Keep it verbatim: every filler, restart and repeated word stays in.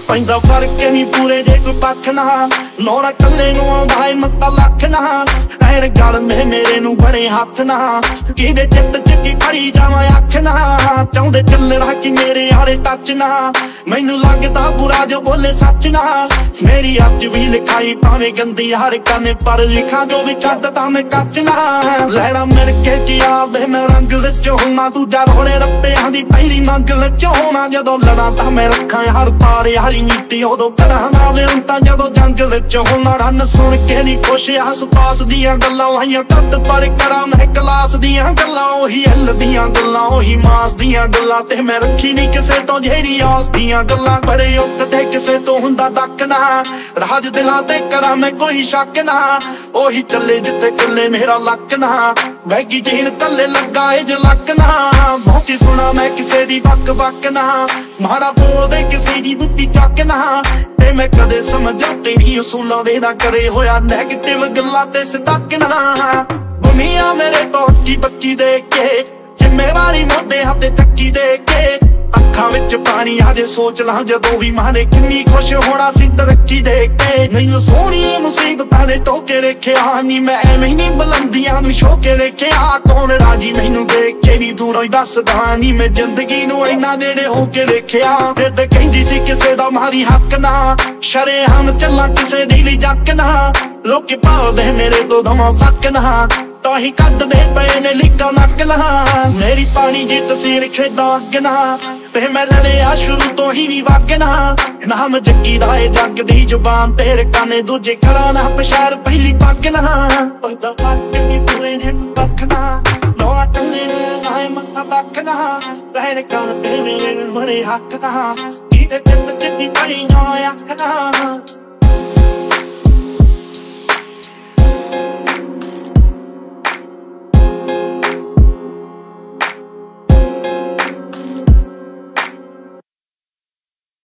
पैंदा फर्क नहीं पूरे जे कोई पक्ख ना नौरा कल्ले नूं आउंदा है मत्ता लख ना ऐन गल में मेरे नूं बड़े हथ ना किहदे चित्त च की खड़ी जावां अख ना चाहुंदे चलना कि मेरे आले टच ना मैनू लगदा बुरा जो बोले सच ना मेरी अज भी लिखाई भावें गंदी हर कने पर लिखा जो भी छड्डदा मैं कच ना लैना मिल के जिया दे मैं रंग विच होना दूजा रोड़े रप्पियां दी पहली मंगल च होना जदों लड़ा तां मैं रखां हर पार यारी नीति उदों करां नाल उंटां जदों जंग विच होना रन सुन के नहीं खुश आस पास दियां गल्लां लाइयां कट पर करां मैं क्लास दियां गल्लां ओही हल दियां गल्लां ओही मास दियां गल्लां ते मैं रखी नहीं किसे तो जेहड़ी आस दियां गल्लां बड़े उकते किसे तो हुंदा डक ना राज दिलां ते करां मैं कोई शक ना ओही चले जिथे चले मेरा लक ना वैगी जीन तले लगा ए जो लक ना भौंकी सुना मैं किसे दी बक बक ना माड़ा बोल दे किसे दी बुद्धि चक ना ते मैं कदे समझा तेरी उसूलां दे ना करे होया नेगेटिव गल्लां ते सटक ना बुनिया मेरे तो हक्की बक्की देख के जिम्मेवारी मोटे हाथे चक्की दे के अखां विच पानी आजे सोच ला जदों भी माने किन्नी खुश होना सी तरक्की देख के मैनू सोहणी मुसीबतां ने टोके रखिया नी मैं एवें नहीं बुलंदियां नूं शोके रखिया कौन राजी मैनू देख के भी दूरों ही दसदा नी मैं जिंदगी नूं इन्ना नेड़े होके रखिया फिर ते कहंदी सी किसे दा मारी हक ना शरेआम चलां किसे दी ली जक ना लोकी भालदे मेरे तो दवां फक ना तो ही कददे पे ने लिखा नक ला मेरी पानी जी तस्वीर खेदा अग ना ते मैं लड़िया शुरू तो ही भी वग ना नाम जग्गी दा ए जग दी जुबान तेरे काने दूजे खड़ा ना पशैर पहली पग ना पैदा फर्क नहीं पूरे ने पक्ख ना नौरा कल्ले नाए मत्था लख ना रहने कान ते मेरे बड़े हक ना किहदे चित्त च की खड़ी जावां अख